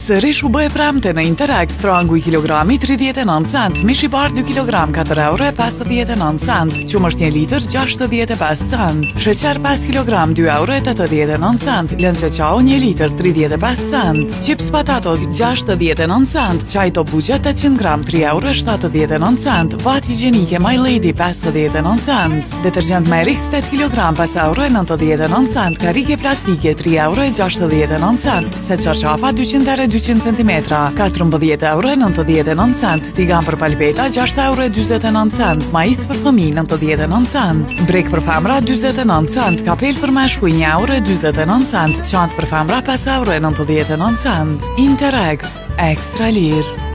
Sërish u bë e premte në Interact strangu i kilogrami 39 cent, mish i bar 2 kg 4 euro e 59 cent, qumë është 1 litër 65 cent, sheqer 5 kg 2 euro e 89 cent, lënë qeqau 1 litër 35 cent, chips patatos 69 cent, qaj to buqe 800 gram 3 euro e 79 cent, vat higjenike My Lady 59 cent, detergjent Merix 8 kg 5 euro e 99 cent, karike plastike 3 euro e 69 cent, set qarqafa 200 e 200 cm, 14 euro e 99 cent, tigan për palpeta 6 euro e 29 cent, maiz për fëmi 99 cent, brek për femra 29 cent, kapel për meshkuj 1 euro e 29 cent, çantë për femra 5 euro e 99 cent. Interex, ekstra lirë.